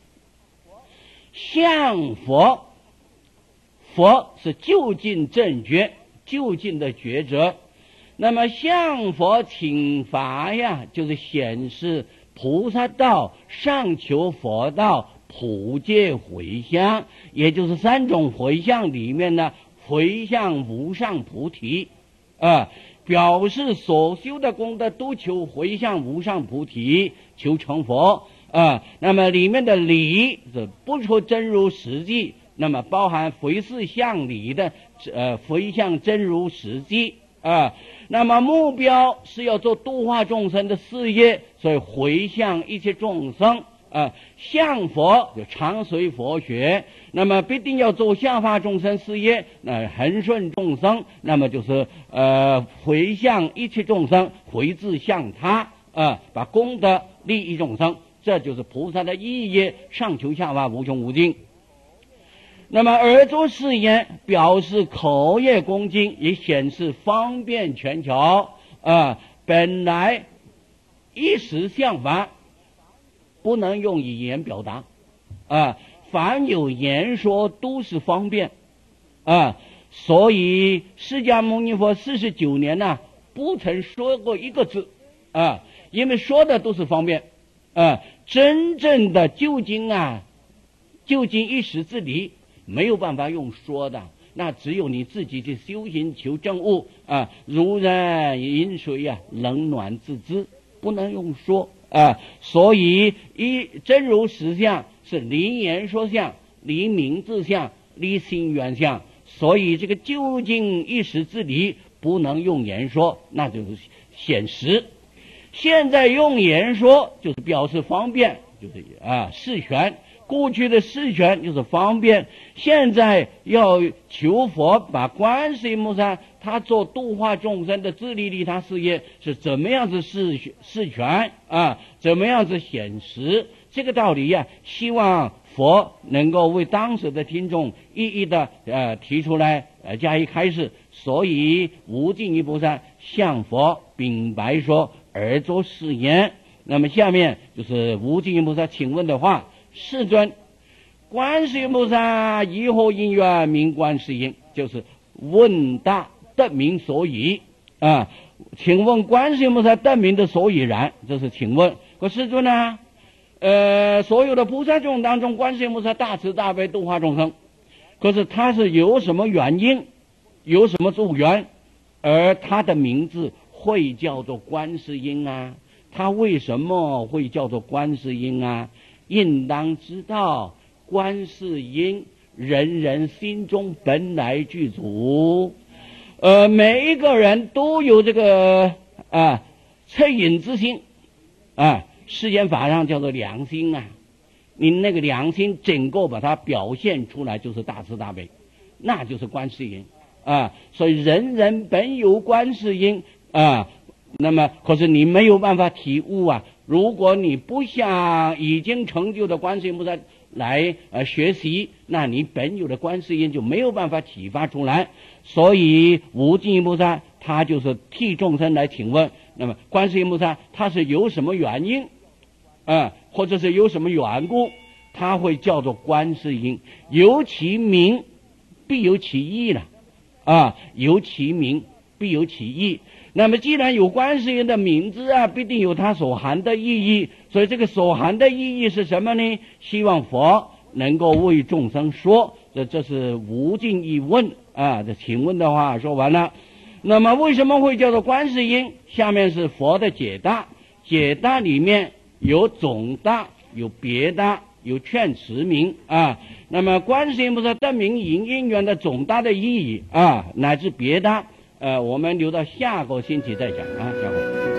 向佛，佛是究竟正觉，究竟的觉者。那么向佛请法呀，就是显示菩萨道、上求佛道、普界回向，也就是三种回向里面呢，回向无上菩提啊，表示所修的功德都求回向无上菩提，求成佛啊。那么里面的理是不出真如实际，那么包含回事向理的呃回向真如实际啊。那么目标是要做度化众生的事业，所以回向一切众生啊，向佛就常随佛学，那么必定要做下化众生事业，那恒顺众生，那么就是呃回向一切众生，回至向他啊，把功德利益众生，这就是菩萨的意义，上求下化，无穷无尽。那么而作誓言，表示口业恭敬，也显示方便权巧啊。本来一时相法不能用语言表达啊，凡有言说都是方便啊。所以释迦牟尼佛四十九年呢、啊，不曾说过一个字啊，因为说的都是方便啊。真正的究竟啊，究竟一时之理，没有办法用说的，那只有你自己去修行求证悟啊，如人饮水啊，冷暖自知，不能用说啊。所以一真如实相是离言说相，离名字相，离心缘相。所以这个究竟一时之理不能用言说，那就是显实。现在用言说就是表示方便，就是啊示权。过去的示权就是方便，现在要求佛把观世音菩萨他做度化众生的自利利他事业是怎么样子示示权啊，怎么样子显实，这个道理呀、啊，希望佛能够为当时的听众一一的呃提出来呃加以开示。所以无尽意菩萨向佛禀白说而作誓言。那么下面就是无尽意菩萨请问的话：世尊，观世音菩萨以何因缘名观世音？就是问答得名所以啊。请问观世音菩萨得名的所以然，这是请问。可世尊呢？呃，所有的菩萨众当中，观世音菩萨大慈大悲度化众生，可是他是有什么原因，有什么助缘，而他的名字会叫做观世音啊？他为什么会叫做观世音啊？应当知道，观世音人人心中本来具足，呃，每一个人都有这个啊恻隐之心啊，世间法上叫做良心啊。你那个良心整个把它表现出来，就是大慈大悲，那就是观世音啊。所以人人本有观世音啊。那么可是你没有办法体悟啊，如果你不向已经成就的观世音菩萨来呃学习，那你本有的观世音就没有办法启发出来。所以无尽意菩萨他就是替众生来请问，那么观世音菩萨他是有什么原因啊、呃，或者是有什么缘故，他会叫做观世音。有其名必有其意了啊，有其名必有其意。那么既然有观世音的名字啊，必定有它所含的意义。所以这个所含的意义是什么呢？希望佛能够为众生说，这这是无尽意问啊。这请问的话说完了。那么为什么会叫做观世音？下面是佛的解答。解答里面有总答，有别答，有劝持名啊。那么观世音菩萨得名因因缘的总答的意义啊，乃至别答。呃，我们留到下个星期再讲啊，下个。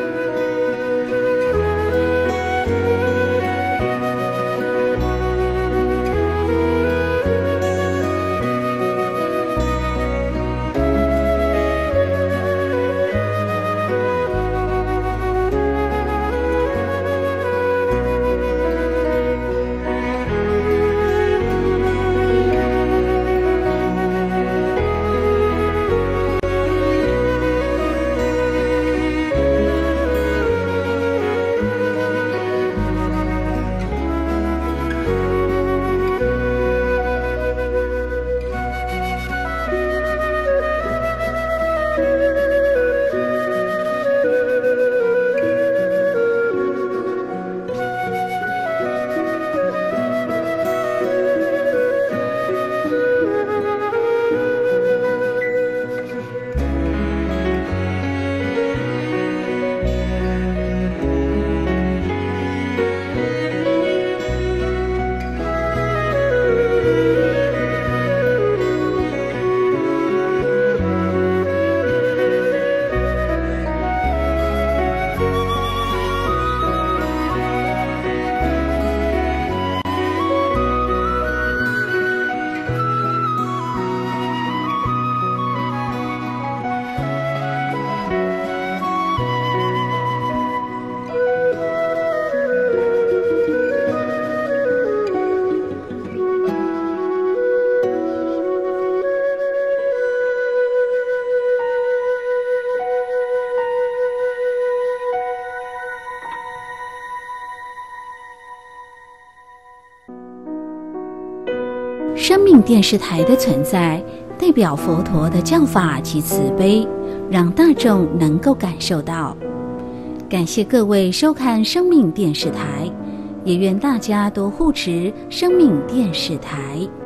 生命电视台的存在，代表佛陀的教法及慈悲，让大众能够感受到。感谢各位收看生命电视台，也愿大家都护持生命电视台。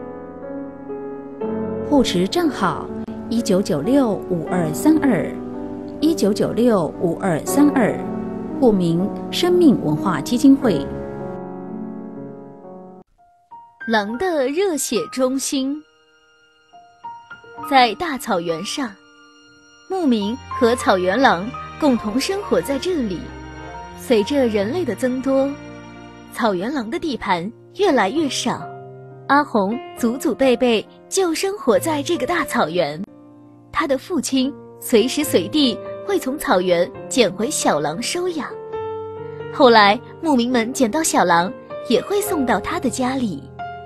护持账号一九九六五二三二，一九九六五二三二，户名生命文化基金会。 狼的热血中心。在大草原上，牧民和草原狼共同生活在这里。随着人类的增多，草原狼的地盘越来越少。阿红祖祖辈辈就生活在这个大草原，他的父亲随时随地会从草原捡回小狼收养。后来牧民们捡到小狼，也会送到他的家里。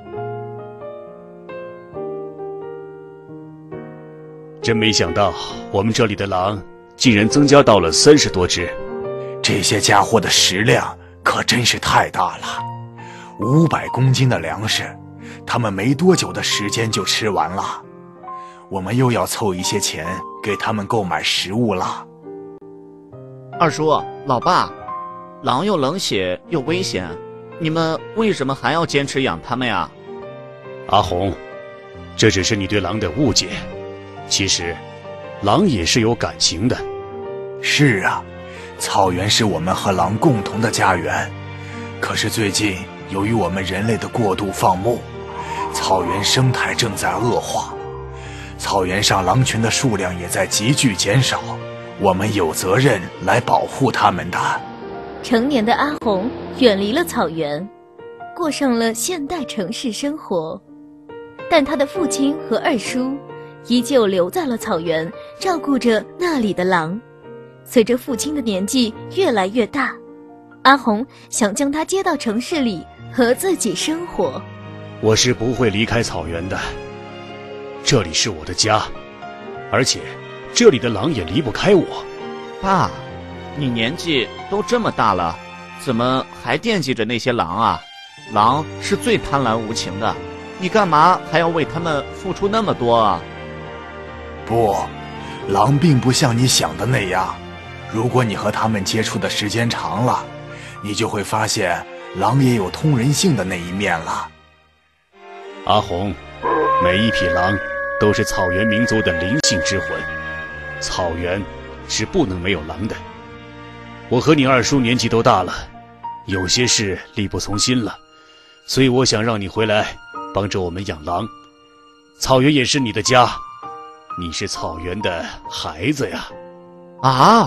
真没想到，我们这里的狼竟然增加到了三十多只。 这些家伙的食量可真是太大了，五百公斤的粮食，他们没多久的时间就吃完了。我们又要凑一些钱给他们购买食物了。 二叔、老爸，狼又冷血又危险，你们为什么还要坚持养它们呀？ 阿红，这只是你对狼的误解。其实，狼也是有感情的。 是啊，草原是我们和狼共同的家园。可是最近，由于我们人类的过度放牧，草原生态正在恶化，草原上狼群的数量也在急剧减少。我们有责任来保护它们的。 成年的阿红远离了草原，过上了现代城市生活，但他的父亲和二叔依旧留在了草原，照顾着那里的狼。随着父亲的年纪越来越大，阿红想将他接到城市里和自己生活。 我是不会离开草原的，这里是我的家，而且这里的狼也离不开我。 爸，你年纪都这么大了，怎么还惦记着那些狼啊？狼是最贪婪无情的，你干嘛还要为他们付出那么多啊？ 不，狼并不像你想的那样。如果你和它们接触的时间长了，你就会发现狼也有通人性的那一面了。 阿红，每一匹狼都是草原民族的灵性之魂，草原是不能没有狼的。我和你二叔年纪都大了，有些事力不从心了，所以我想让你回来帮着我们养狼。草原也是你的家，你是草原的孩子呀。 啊！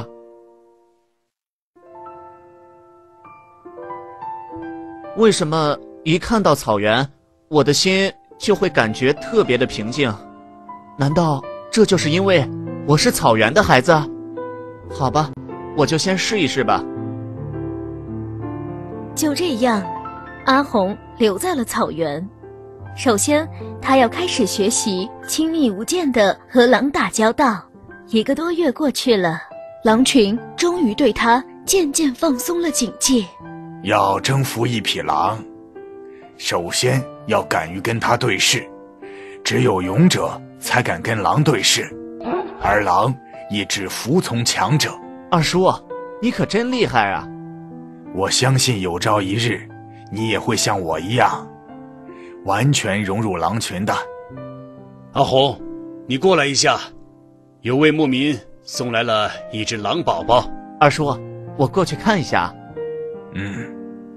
为什么一看到草原，我的心就会感觉特别的平静？难道这就是因为我是草原的孩子？好吧，我就先试一试吧。 就这样，阿红留在了草原。首先，他要开始学习亲密无间的和狼打交道。一个多月过去了，狼群终于对他渐渐放松了警戒。 要征服一匹狼，首先要敢于跟它对视，只有勇者才敢跟狼对视，而狼也只服从强者。 二叔，你可真厉害啊！ 我相信有朝一日，你也会像我一样，完全融入狼群的。 阿红，你过来一下，有位牧民送来了一只狼宝宝。 二叔，我过去看一下。 嗯，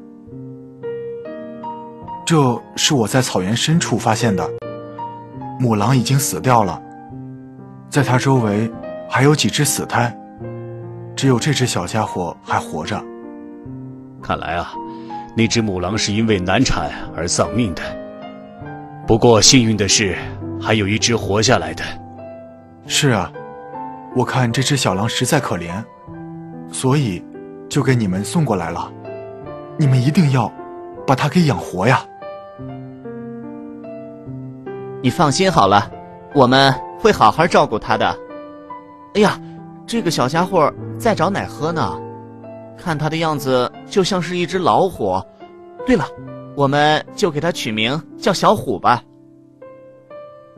这是我在草原深处发现的，母狼已经死掉了，在它周围还有几只死胎，只有这只小家伙还活着。 看来啊，那只母狼是因为难产而丧命的。不过幸运的是，还有一只活下来的。 是啊，我看这只小狼实在可怜，所以就给你们送过来了。你们一定要把它给养活呀。 你放心好了，我们会好好照顾它的。哎呀，这个小家伙在找奶喝呢，看它的样子就像是一只老虎。对了，我们就给它取名叫小虎吧。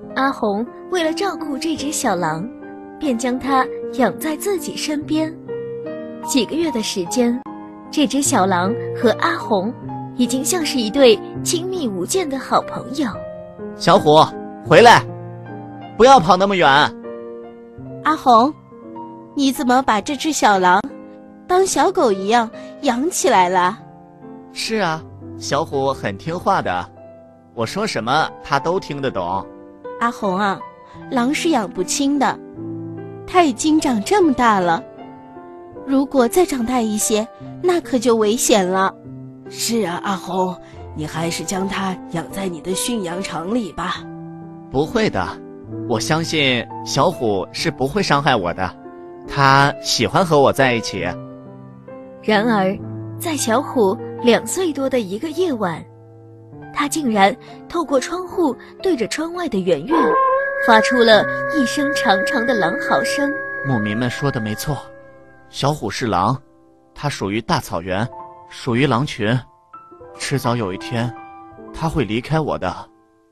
阿红为了照顾这只小狼，便将它养在自己身边。几个月的时间，这只小狼和阿红已经像是一对亲密无间的好朋友。 小虎，回来，不要跑那么远。 阿红，你怎么把这只小狼当小狗一样养起来了？ 是啊，小虎很听话的，我说什么他都听得懂。 阿红啊，狼是养不轻的，它已经长这么大了，如果再长大一些，那可就危险了。 是啊，阿红，你还是将它养在你的驯养场里吧。 不会的，我相信小虎是不会伤害我的，他喜欢和我在一起。 然而，在小虎两岁多的一个夜晚，他竟然透过窗户对着窗外的圆月，发出了一声长长的狼嚎声。 牧民们说的没错，小虎是狼，它属于大草原，属于狼群，迟早有一天，它会离开我的。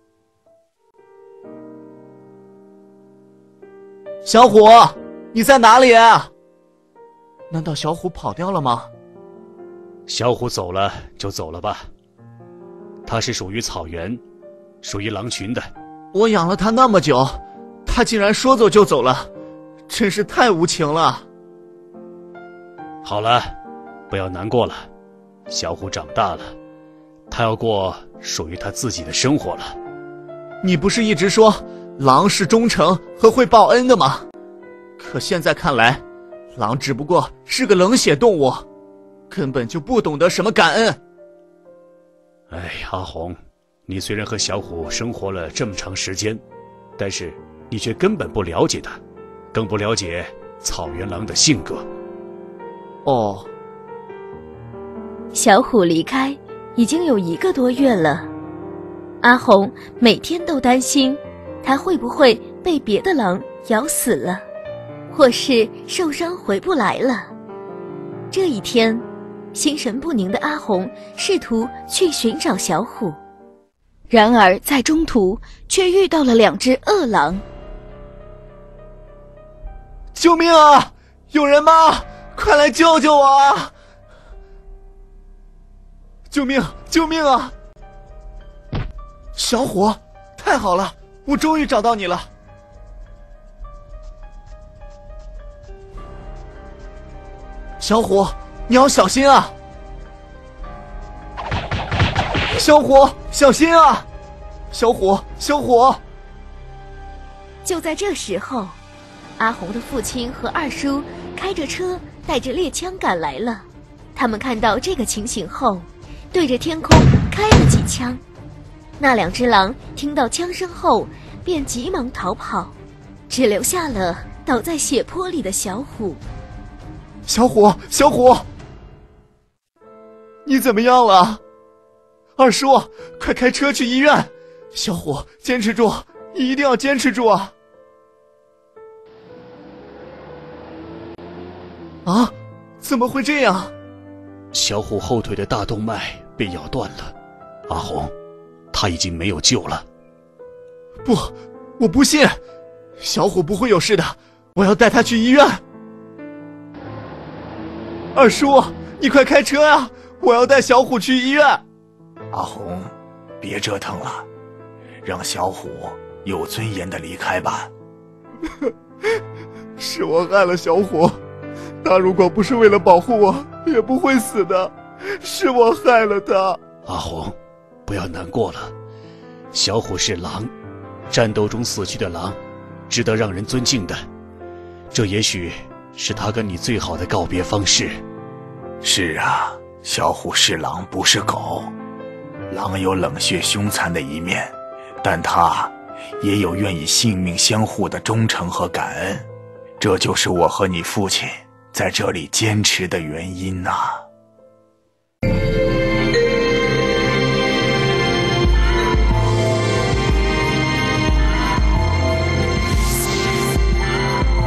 小虎，你在哪里啊？难道小虎跑掉了吗？ 小虎走了就走了吧，它是属于草原，属于狼群的。 我养了它那么久，它竟然说走就走了，真是太无情了。 好了，不要难过了，小虎长大了，他要过属于他自己的生活了。 你不是一直说狼是忠诚和会报恩的吗？可现在看来，狼只不过是个冷血动物，根本就不懂得什么感恩。 哎，阿红，你虽然和小虎生活了这么长时间，但是你却根本不了解他，更不了解草原狼的性格。 哦， 小虎离开已经有一个多月了，阿红每天都担心他会不会被别的狼咬死了，或是受伤回不来了。这一天，心神不宁的阿红试图去寻找小虎，然而在中途却遇到了两只恶狼。 救命啊！有人吗？快来救救我啊！救命！救命啊！小虎，太好了，我终于找到你了。小虎，你要小心啊！小虎，小心啊！小虎，小虎！ 就在这时候，阿红的父亲和二叔开着车带着猎枪赶来了。他们看到这个情形后，对着天空开了几枪。那两只狼听到枪声后便急忙逃跑，只留下了倒在血泊里的小虎。 小虎，小虎，你怎么样了？二叔，快开车去医院！小虎，坚持住，你一定要坚持住啊！啊，怎么会这样？ 小虎后腿的大动脉被咬断了，阿红，他已经没有救了。 不，我不信，小虎不会有事的，我要带他去医院。二叔，你快开车呀！我要带小虎去医院。 阿红，别折腾了，让小虎有尊严的离开吧。 是我害了小虎，他如果不是为了保护我，也不会死的，是我害了他。 阿红，不要难过了，小虎是狼，战斗中死去的狼，值得让人尊敬的，这也许是他跟你最好的告别方式。 是啊，小虎是狼，不是狗。狼有冷血凶残的一面，但它也有愿意性命相互的忠诚和感恩。这就是我和你父亲在这里坚持的原因啊。